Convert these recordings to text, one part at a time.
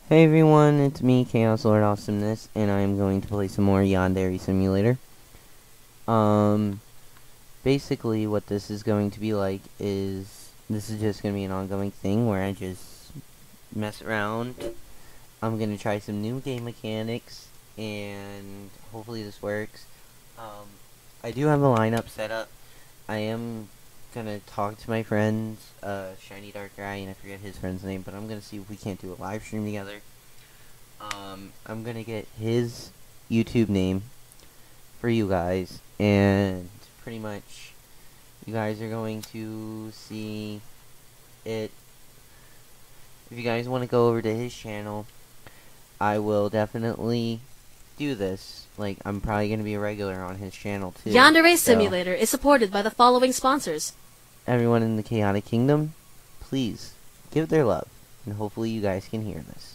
Hey everyone, it's me, Chaos Lord Awesomeness, and I am going to play some more Yandere Simulator. Basically what this is going to be like is, this is just going to be an ongoing thing where I just mess around. I'm going to try some new game mechanics, and hopefully this works. I do have a lineup set up. I am gonna talk to my friends, Shiny Dark Guy, and I forget his friend's name, but I'm gonna see if we can't do a live stream together. I'm gonna get his YouTube name for you guys, and pretty much you guys are going to see it. If you guys want to go over to his channel, I will definitely do this. Like, I'm probably gonna be a regular on his channel too. Yandere Simulator is supported by the following sponsors. Everyone in the Chaotic Kingdom, please give their love, and hopefully you guys can hear this.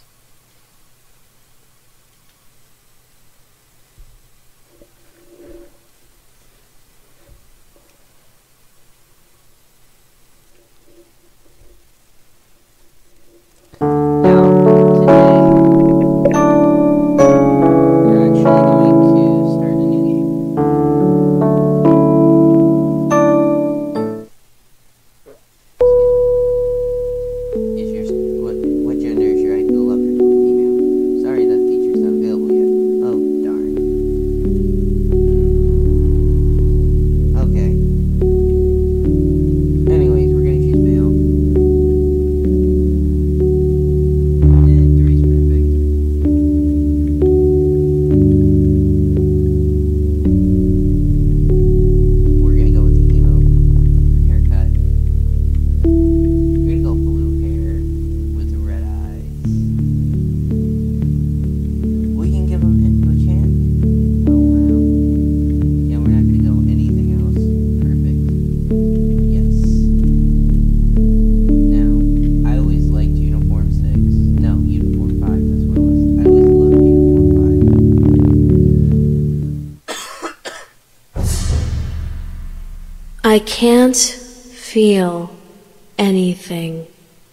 I can't feel anything.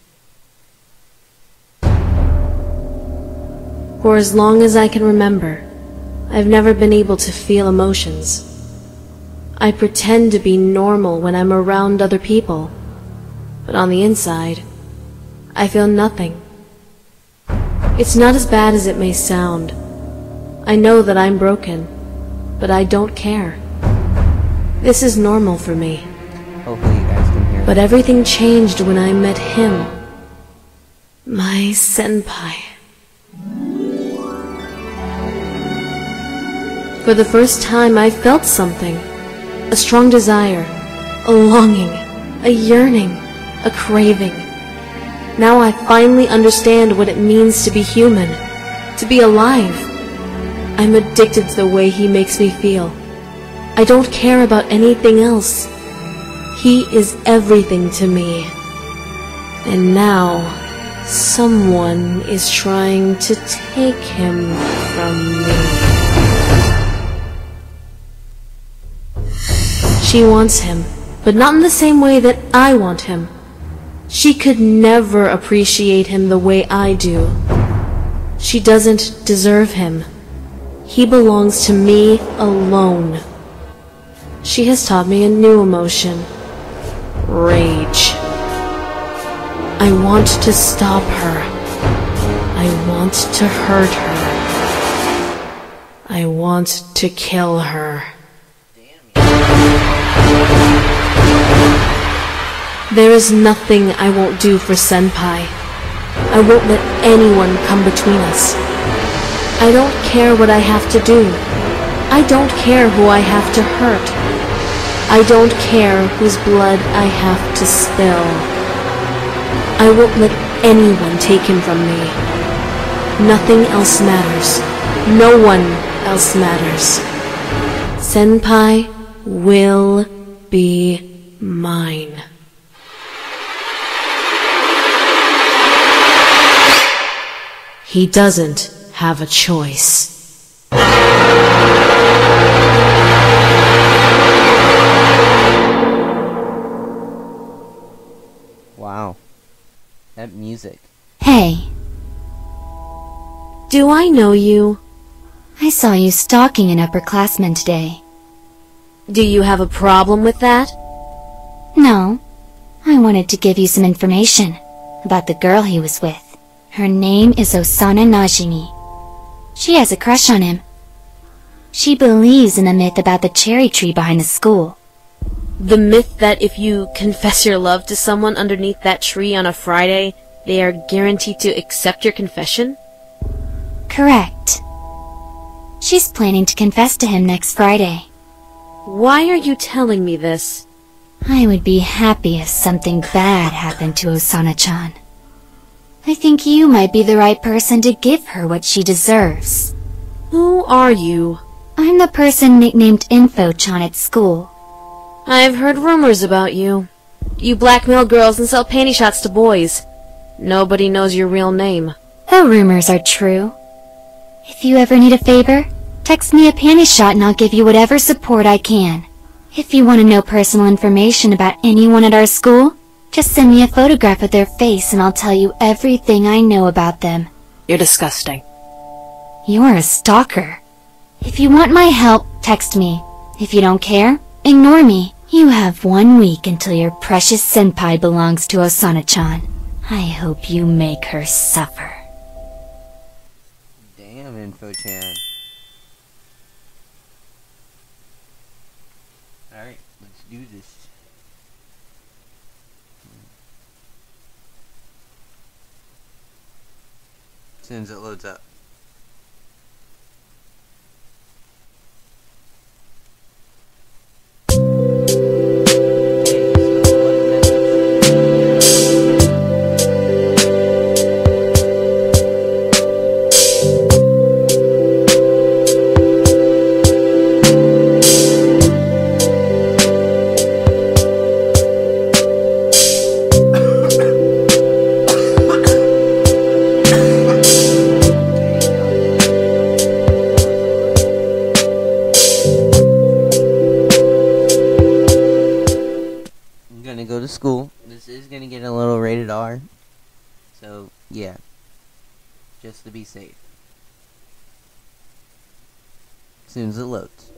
For as long as I can remember, I've never been able to feel emotions. I pretend to be normal when I'm around other people, but on the inside, I feel nothing. It's not as bad as it may sound. I know that I'm broken, but I don't care. This is normal for me. Hopefully you guys can hear. But everything changed when I met him. My senpai. For the first time I felt something. A strong desire. A longing. A yearning. A craving. Now I finally understand what it means to be human. To be alive. I'm addicted to the way he makes me feel. I don't care about anything else. He is everything to me. And now, someone is trying to take him from me. She wants him, but not in the same way that I want him. She could never appreciate him the way I do. She doesn't deserve him. He belongs to me alone. She has taught me a new emotion. Rage. I want to stop her. I want to hurt her. I want to kill her. There is nothing I won't do for Senpai. I won't let anyone come between us. I don't care what I have to do. I don't care who I have to hurt. I don't care whose blood I have to spill. I won't let anyone take him from me. Nothing else matters. No one else matters. Senpai will be mine. He doesn't have a choice. Wow. That music. Hey, Do I know you? I saw you stalking an upperclassman today. Do you have a problem with that? No. I wanted to give you some information about the girl he was with. Her name is Osana Najimi. She has a crush on him. She believes in the myth about the cherry tree behind the school. The myth that if you confess your love to someone underneath that tree on a Friday, they are guaranteed to accept your confession? Correct. She's planning to confess to him next Friday. Why are you telling me this? I would be happy if something bad happened to Osana-chan. I think you might be the right person to give her what she deserves. Who are you? I'm the person nicknamed Info-chan at school. I've heard rumors about you. You blackmail girls and sell panty shots to boys. Nobody knows your real name. The rumors are true. If you ever need a favor, text me a panty shot and I'll give you whatever support I can. If you want to know personal information about anyone at our school, just send me a photograph of their face and I'll tell you everything I know about them. You're disgusting. You're a stalker. If you want my help, text me. If you don't care, ignore me. You have 1 week until your precious senpai belongs to Osana-chan. I hope you make her suffer. Damn, Info-chan. Alright, let's do this. As soon as it loads up. Go to school. This is gonna get a little rated R, so yeah, just to be safe. As soon as it loads.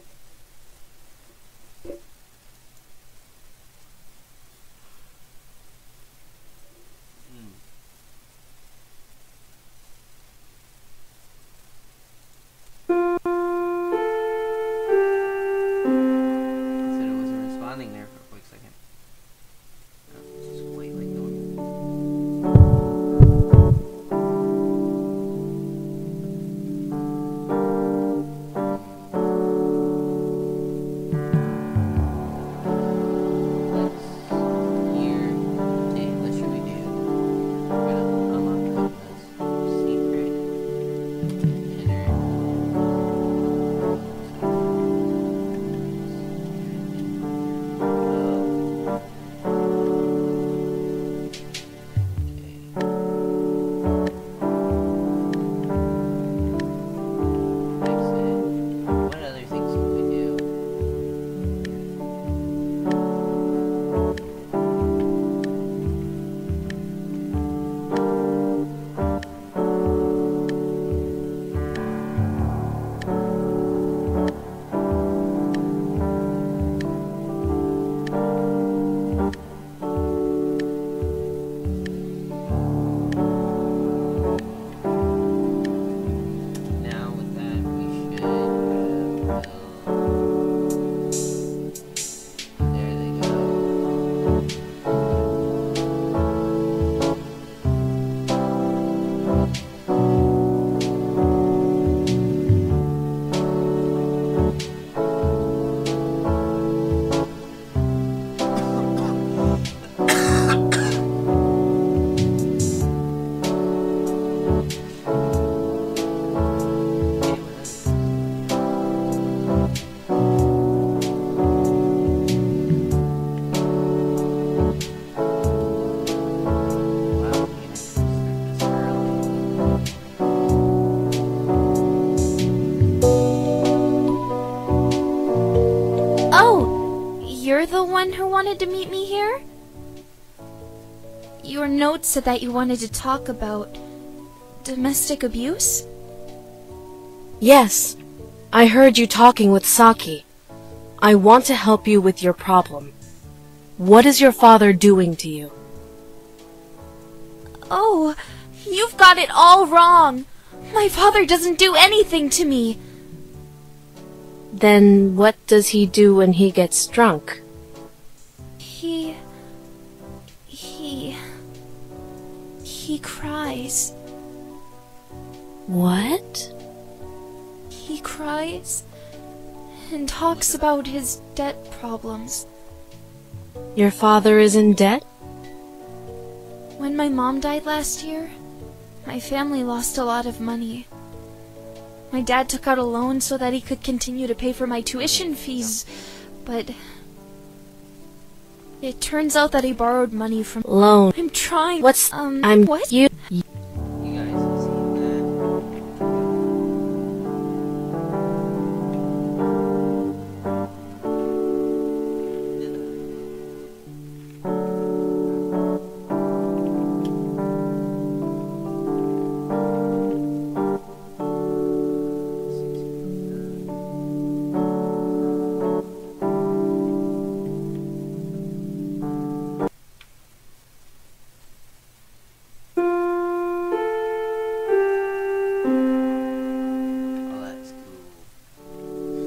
Said it wasn't responding there for a quick second. Just wait like normal. Let's here. Okay, what should we do? We're gonna unlock this secret. Enter. What other things can we do? Now with that, we should have there they go. Wow, we can actually start this early. Oh, you're the one who wanted to meet me here? Your note said that you wanted to talk about domestic abuse? Yes, I heard you talking with Saki. I want to help you with your problem. What is your father doing to you? Oh, you've got it all wrong. My father doesn't do anything to me. Then what does he do when he gets drunk? He cries. What? He cries and talks about his debt problems. Your father is in debt? When my mom died last year, my family lost a lot of money. My dad took out a loan so that he could continue to pay for my tuition fees, but it turns out that he borrowed money from Loan. I'm trying. What's what? you? You guys have seen that. Oh, that's cool.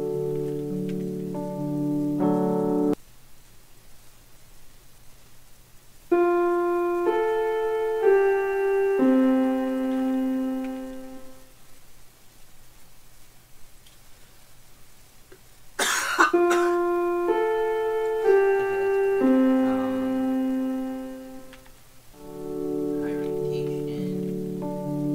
High reputation.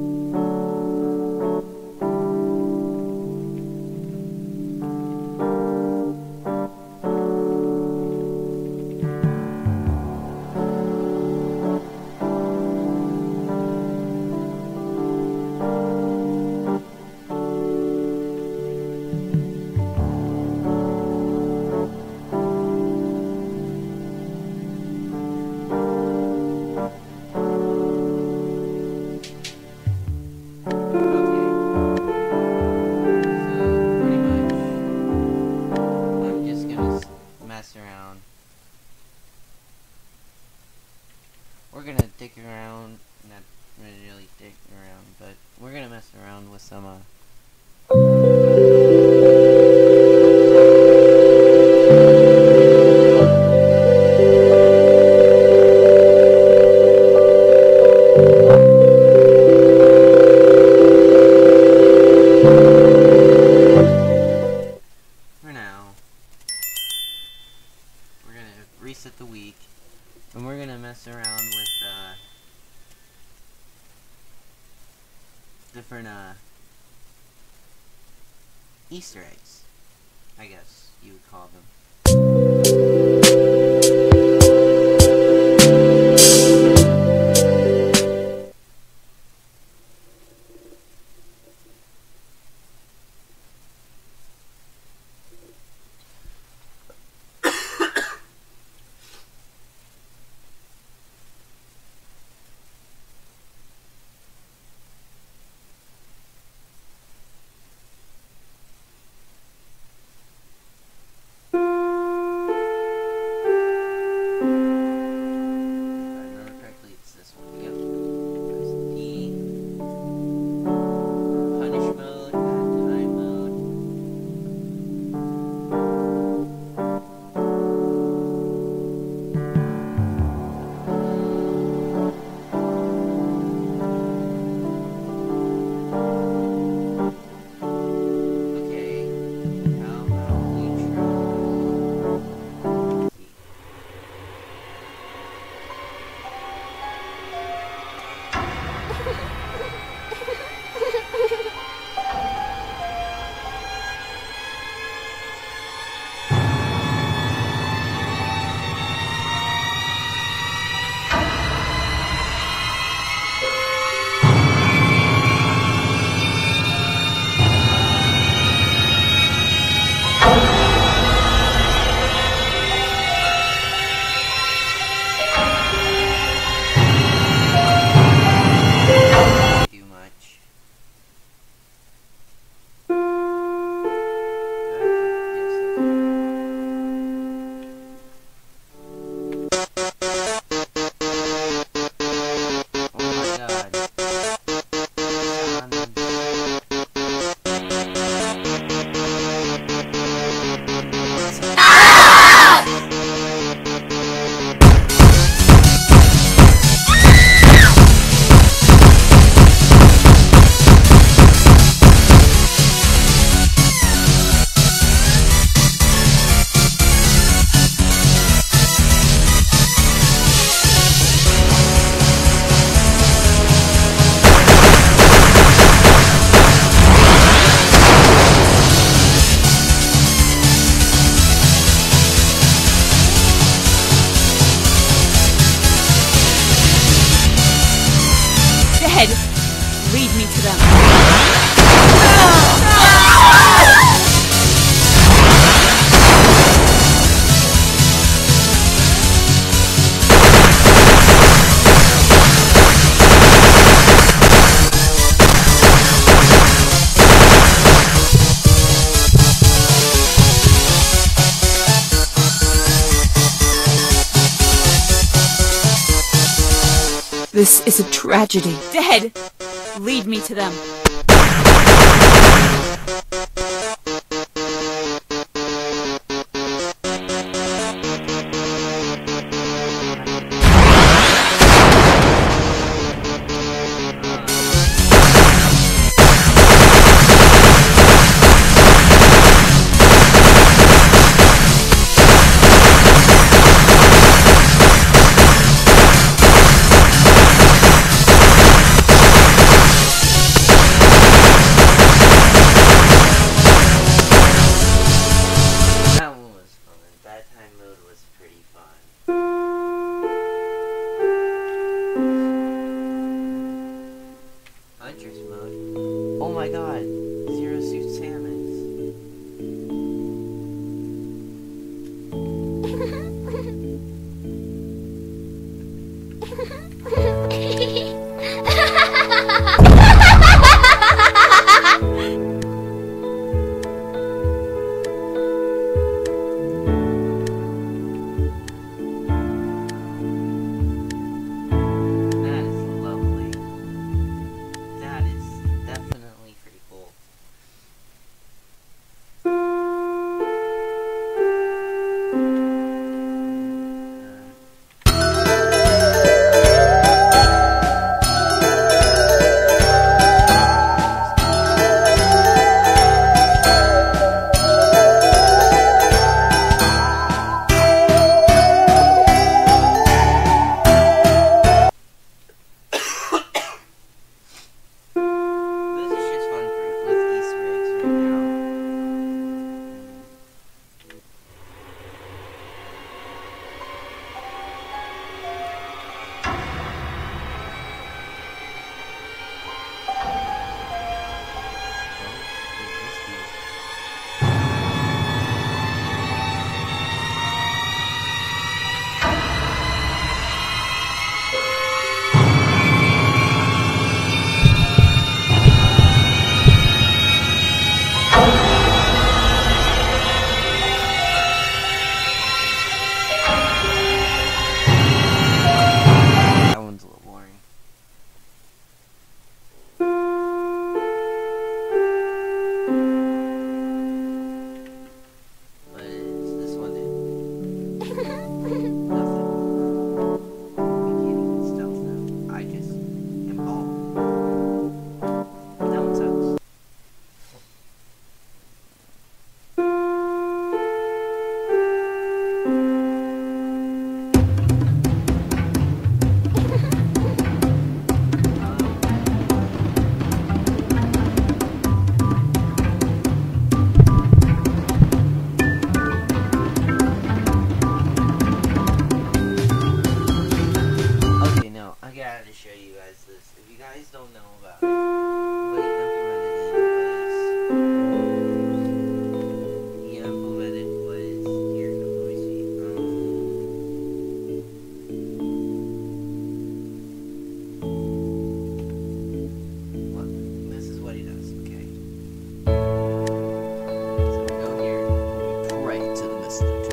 I'm just gonna mess around. We're gonna dig around, not really dig around, but we're gonna mess around with some, for now. We're gonna reset the week, and we're gonna mess around with, different, Easter eggs, I guess you would call them. Lead me to them. This is a tragedy. Dead! Lead me to them. Oh my god, Zero Suit Samus. That is lovely. That is definitely pretty cool. Don't know about it. What he implemented was here. Let me see. What? This is what he does. Okay. So we go here. Pray to the mistletoe.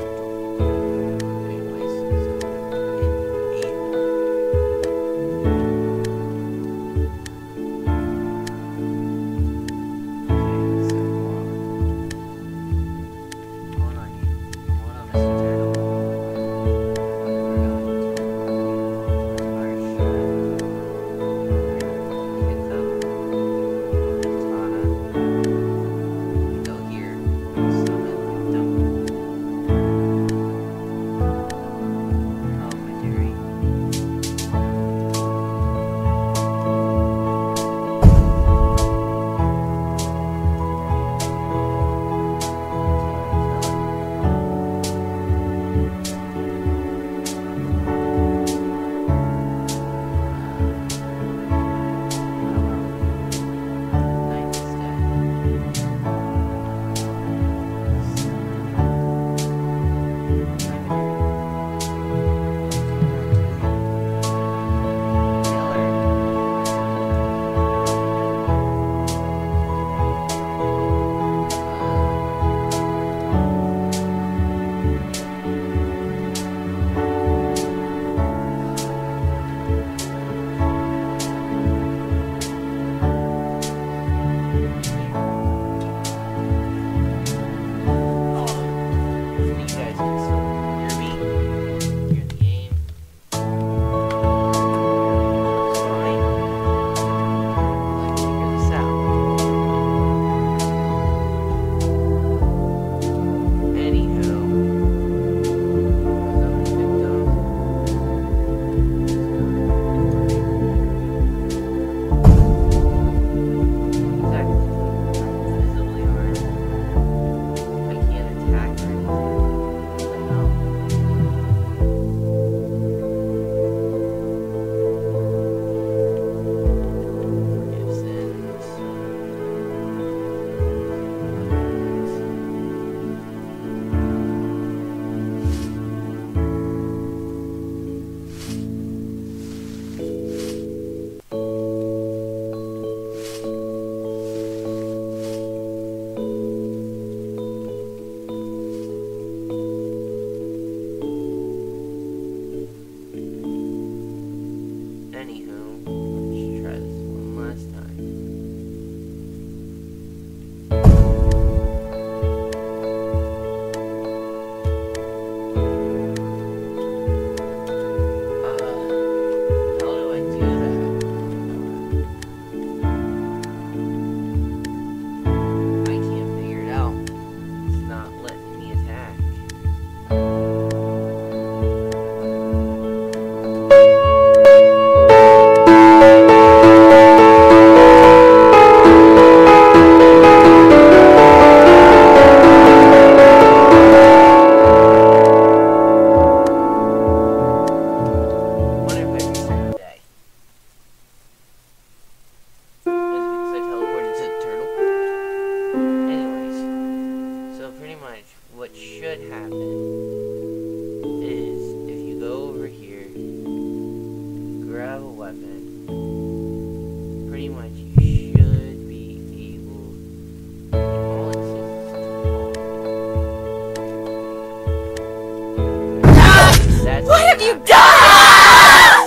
you die!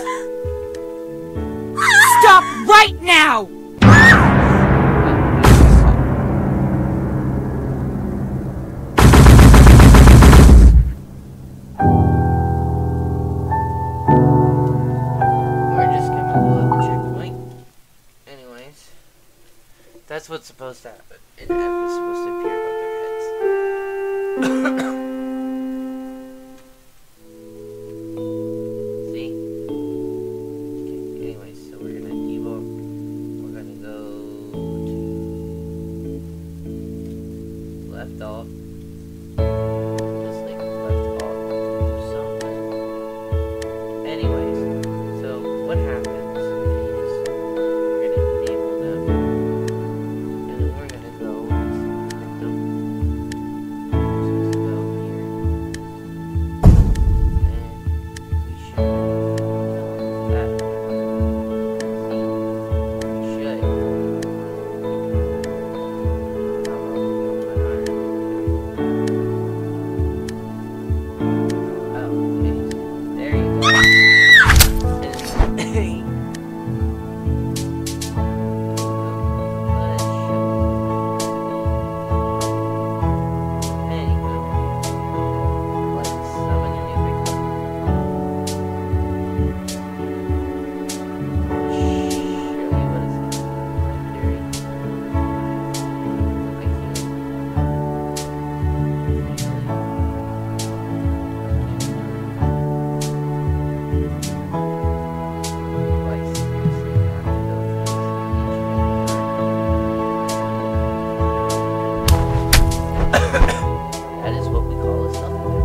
Stop right now! We're just gonna load the checkpoint. Anyways, that's what's supposed to happen. An F is supposed to appear above their heads. See? Okay, anyways, so we're gonna debug. We're gonna go to left alt. Just like left alt. Something. Anyways, so what happens is we're gonna enable them, and then we're gonna go and select them. We're supposed to go here, and we should that. See, we should. Oh, okay. There you go. That is what we call a self-attack.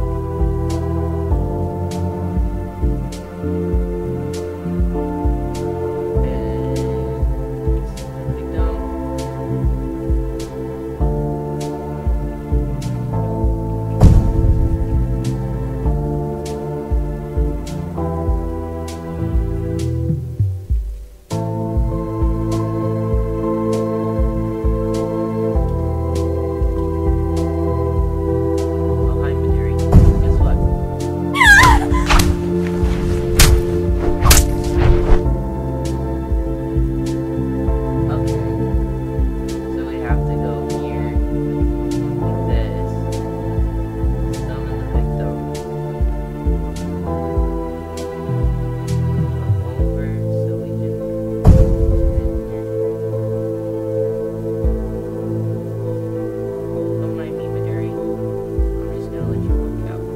And click down. Oh, hi, Maduri. Guess what? Okay. So we have to go here like this. Summon the victim. Go over so we can don't mind me, Maduri. I'm just gonna let you walk out now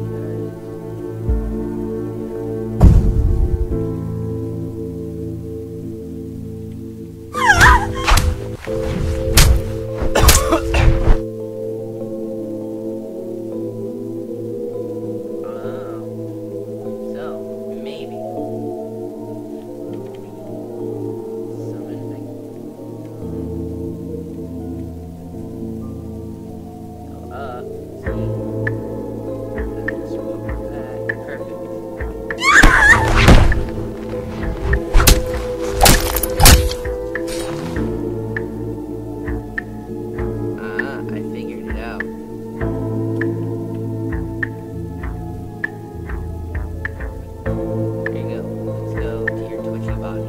so maybe summon victim. Go up. See? Just remove that. Perfect. I figured it out. There you go. Let's go to your twitchy body.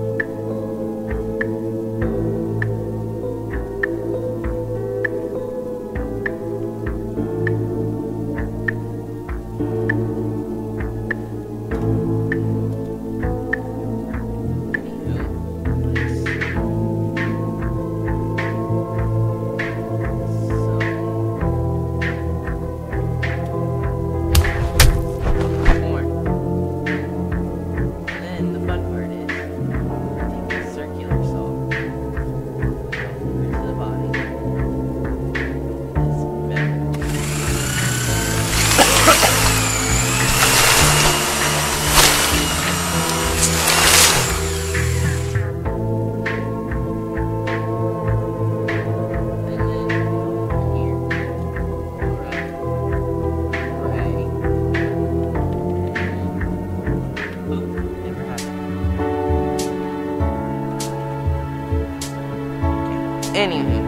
Anywho.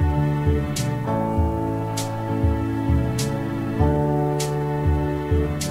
Yeah.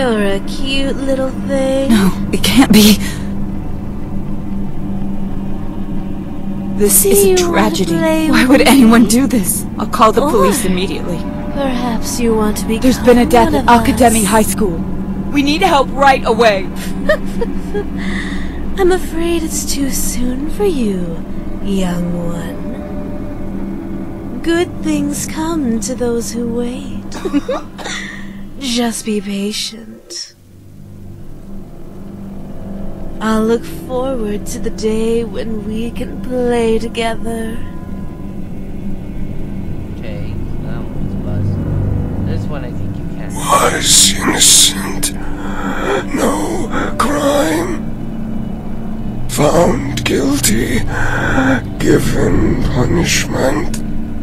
You're a cute little thing. No, it can't be. This is Do a you wanna tragedy. play Why with would me? anyone do this? I'll call the police Or immediately. perhaps you want to be. There's been a death at Academy High School. We need help right away. I'm afraid it's too soon for you, young one. Good things come to those who wait. Just be patient. I'll look forward to the day when we can play together. Okay, that one's buzzed. This one I think you can. Was innocent. No crime. Found guilty. Given punishment.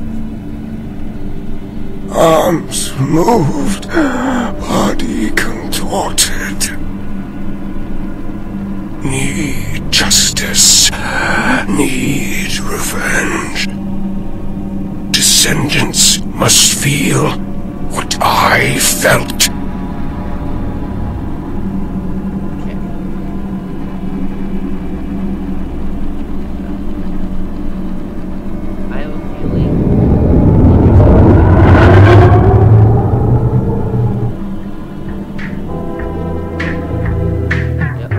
Arms moved. Body contorted. Need justice. Need revenge. Descendants must feel what I felt. Okay. I have a feeling. Yep.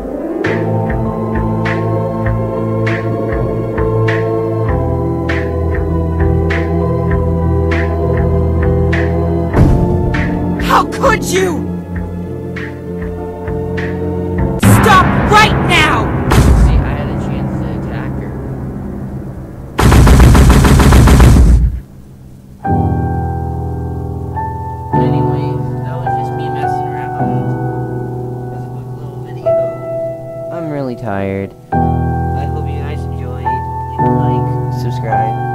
How could you? Stop right now! See, I had a chance to attack her. Anyways, that was just me messing around. Just a quick little video. I'm really tired. I hope you guys enjoyed. Leave a like, subscribe.